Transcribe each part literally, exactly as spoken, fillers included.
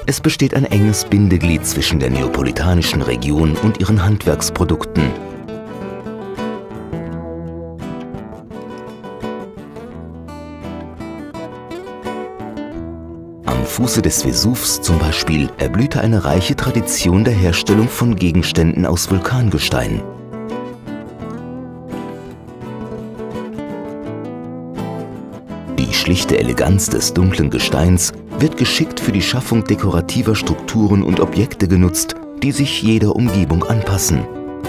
Es besteht ein enges Bindeglied zwischen der neapolitanischen Region und ihren Handwerksprodukten. Am Fuße des Vesuvs zum Beispiel erblühte eine reiche Tradition der Herstellung von Gegenständen aus Vulkangestein. Die schlichte Eleganz des dunklen Gesteins wird geschickt für die Schaffung dekorativer Strukturen und Objekte genutzt, die sich jeder Umgebung anpassen.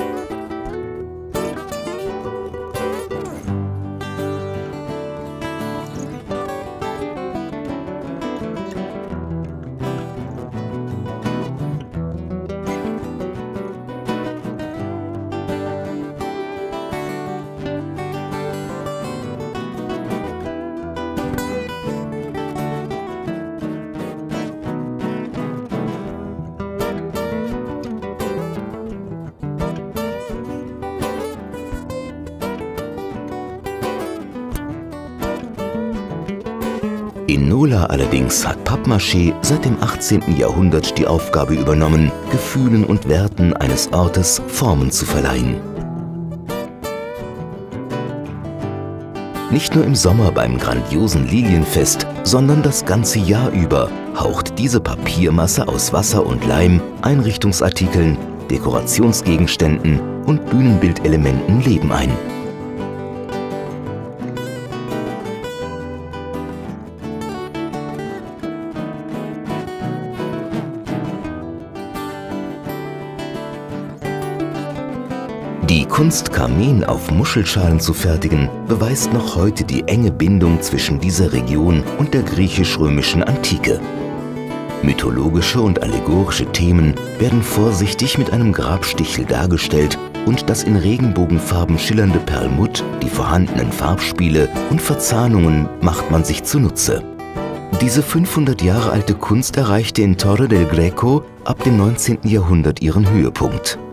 In Nola allerdings hat Pappmaché seit dem achtzehnten Jahrhundert die Aufgabe übernommen, Gefühlen und Werten eines Ortes Formen zu verleihen. Nicht nur im Sommer beim grandiosen Lilienfest, sondern das ganze Jahr über haucht diese Papiermasse aus Wasser und Leim, Einrichtungsartikeln, Dekorationsgegenständen und Bühnenbildelementen Leben ein. Die Kunst, Karmen auf Muschelschalen zu fertigen, beweist noch heute die enge Bindung zwischen dieser Region und der griechisch-römischen Antike. Mythologische und allegorische Themen werden vorsichtig mit einem Grabstichel dargestellt und das in Regenbogenfarben schillernde Perlmutt, die vorhandenen Farbspiele und Verzahnungen macht man sich zunutze. Diese fünfhundert Jahre alte Kunst erreichte in Torre del Greco ab dem neunzehnten Jahrhundert ihren Höhepunkt.